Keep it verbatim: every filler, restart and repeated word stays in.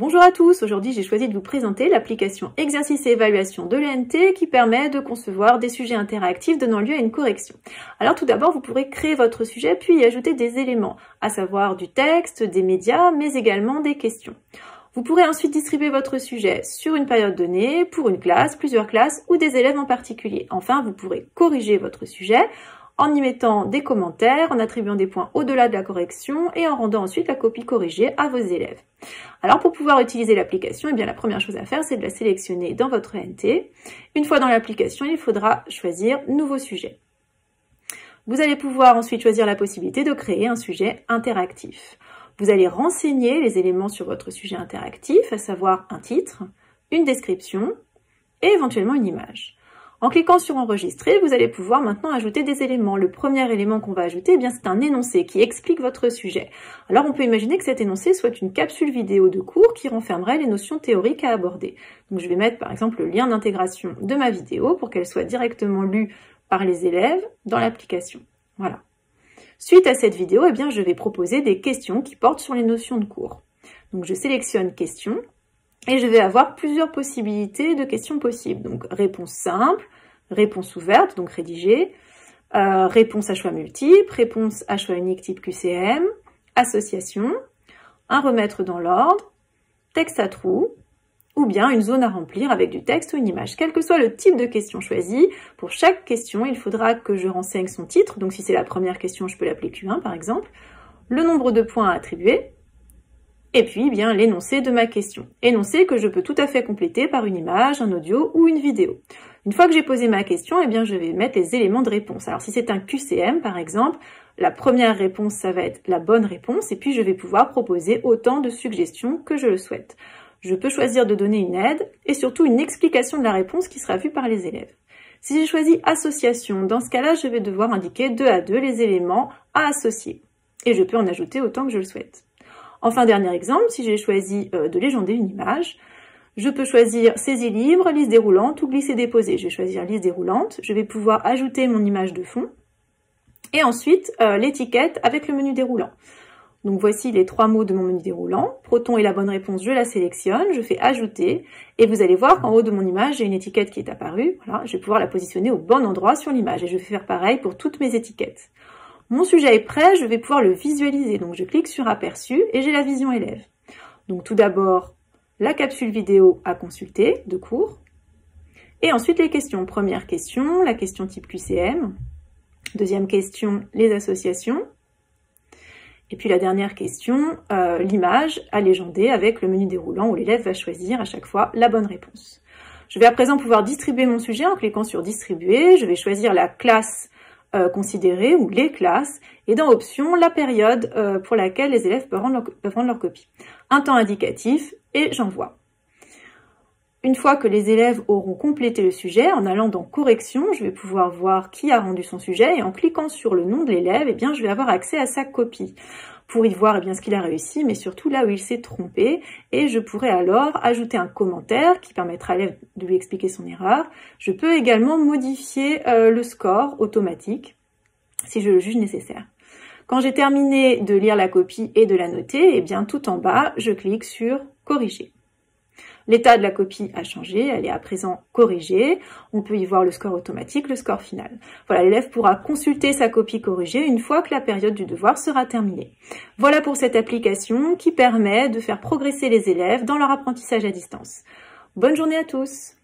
Bonjour à tous, aujourd'hui j'ai choisi de vous présenter l'application Exercice et évaluation de l'E N T qui permet de concevoir des sujets interactifs donnant lieu à une correction. Alors tout d'abord, vous pourrez créer votre sujet puis y ajouter des éléments, à savoir du texte, des médias, mais également des questions. Vous pourrez ensuite distribuer votre sujet sur une période donnée, pour une classe, plusieurs classes ou des élèves en particulier. Enfin, vous pourrez corriger votre sujet en y mettant des commentaires, en attribuant des points au-delà de la correction et en rendant ensuite la copie corrigée à vos élèves. Alors pour pouvoir utiliser l'application, eh bien la première chose à faire, c'est de la sélectionner dans votre E N T. Une fois dans l'application, il faudra choisir « Nouveau sujet ». Vous allez pouvoir ensuite choisir la possibilité de créer un sujet interactif. Vous allez renseigner les éléments sur votre sujet interactif, à savoir un titre, une description et éventuellement une image. En cliquant sur enregistrer, vous allez pouvoir maintenant ajouter des éléments. Le premier élément qu'on va ajouter, eh bien, c'est un énoncé qui explique votre sujet. Alors on peut imaginer que cet énoncé soit une capsule vidéo de cours qui renfermerait les notions théoriques à aborder. Donc je vais mettre par exemple le lien d'intégration de ma vidéo pour qu'elle soit directement lue par les élèves dans l'application. Voilà. Suite à cette vidéo, eh bien, je vais proposer des questions qui portent sur les notions de cours. Donc je sélectionne questions. Et je vais avoir plusieurs possibilités de questions possibles. Donc, réponse simple, réponse ouverte, donc rédigée, euh, réponse à choix multiple, réponse à choix unique type Q C M, association, un remettre dans l'ordre, texte à trous, ou bien une zone à remplir avec du texte ou une image. Quel que soit le type de question choisi, pour chaque question, il faudra que je renseigne son titre. Donc, si c'est la première question, je peux l'appeler Q un par exemple, le nombre de points à attribuer, et puis bien l'énoncé de ma question. Énoncé que je peux tout à fait compléter par une image, un audio ou une vidéo. Une fois que j'ai posé ma question, eh bien je vais mettre les éléments de réponse. Alors si c'est un Q C M par exemple, la première réponse ça va être la bonne réponse et puis je vais pouvoir proposer autant de suggestions que je le souhaite. Je peux choisir de donner une aide et surtout une explication de la réponse qui sera vue par les élèves. Si j'ai choisi association, dans ce cas-là, je vais devoir indiquer deux à deux les éléments à associer. Et je peux en ajouter autant que je le souhaite. Enfin, dernier exemple, si j'ai choisi euh, de légender une image, je peux choisir saisie libre, liste déroulante ou glisser-déposer. Je vais choisir liste déroulante, je vais pouvoir ajouter mon image de fond et ensuite euh, l'étiquette avec le menu déroulant. Donc voici les trois mots de mon menu déroulant. Proton est la bonne réponse, je la sélectionne, je fais ajouter et vous allez voir qu'en haut de mon image, j'ai une étiquette qui est apparue. Voilà, je vais pouvoir la positionner au bon endroit sur l'image et je vais faire pareil pour toutes mes étiquettes. Mon sujet est prêt, je vais pouvoir le visualiser. Donc je clique sur aperçu et j'ai la vision élève. Donc tout d'abord, la capsule vidéo à consulter de cours. Et ensuite les questions. Première question, la question type Q C M. Deuxième question, les associations. Et puis la dernière question, euh, l'image à légender avec le menu déroulant où l'élève va choisir à chaque fois la bonne réponse. Je vais à présent pouvoir distribuer mon sujet en cliquant sur distribuer. Je vais choisir la classe Euh, considérées ou les classes et dans options la période euh, pour laquelle les élèves peuvent rendre, leur, peuvent rendre leur copie. Un temps indicatif et j'envoie. Une fois que les élèves auront complété le sujet, en allant dans correction, je vais pouvoir voir qui a rendu son sujet et en cliquant sur le nom de l'élève, eh bien je vais avoir accès à sa copie pour y voir eh bien, ce qu'il a réussi, mais surtout là où il s'est trompé. Et je pourrais alors ajouter un commentaire qui permettra à l'élève de lui expliquer son erreur. Je peux également modifier euh, le score automatique, si je le juge nécessaire. Quand j'ai terminé de lire la copie et de la noter, eh bien tout en bas, je clique sur « Corriger ». L'état de la copie a changé, elle est à présent corrigée. On peut y voir le score automatique, le score final. Voilà, l'élève pourra consulter sa copie corrigée une fois que la période du devoir sera terminée. Voilà pour cette application qui permet de faire progresser les élèves dans leur apprentissage à distance. Bonne journée à tous!